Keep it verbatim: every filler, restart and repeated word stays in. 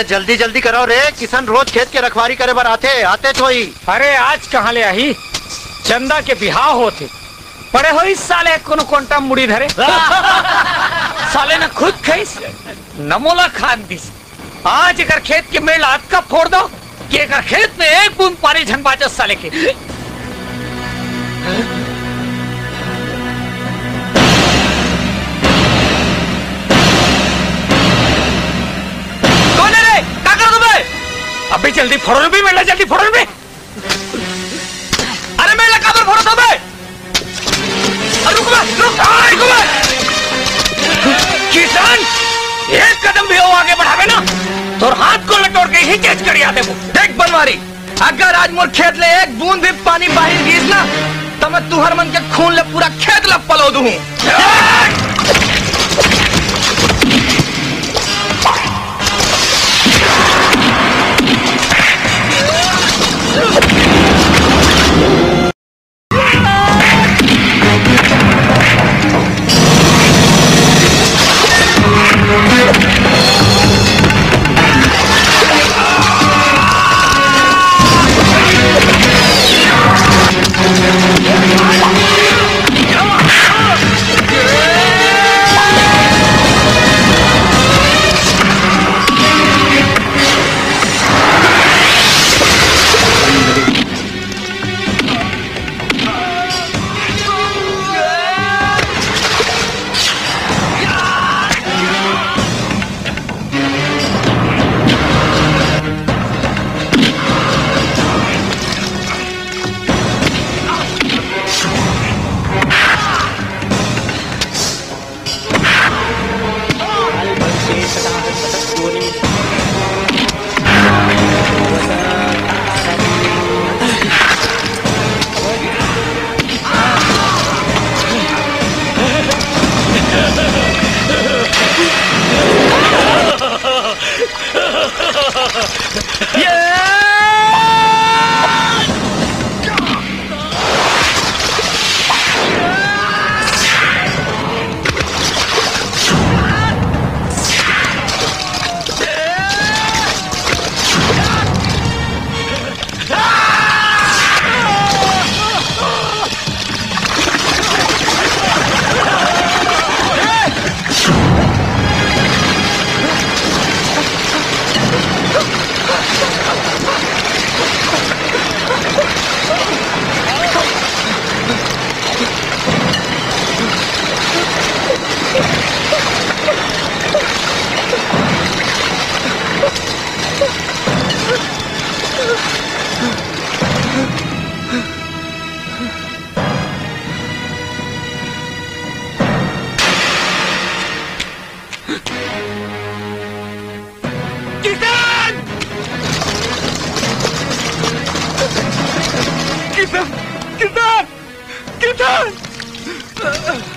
जल्दी जल्दी करो रे, किसान रोज खेत के रखवारी करे बार आते आते तो ही। अरे आज कहाँ ले आई, चंदा के बिहाव होते पड़े हो इस साले कोनो कोंटा मुड़ी धरे साले ने खुद खैस नमोला खान दिस। आज अगर खेत के मेल हाथ का फोड़ दो कि अगर खेत में एक बूंद पानी झनबाज साले के। कौन है रे, क्या कर तुम्हें? अभी जल्दी फोड़ो भी मेला, जल्दी फोड़ो भी। अरे मेला काबर फोड़ो तो बे? रुक बे, रुक, रुक बे। किसान एक कदम भी हो आगे बढ़ावे ना तो हाथ को लटोड़ के ही चेंज कर आते वो। देख बनवारी, अगर आज मोर खेत ले एक बूंद भी पानी बाहर गिस ना तो मैं तुहर मन के खून ले पूरा खेत ला पलो दूं। किसान किसान किसान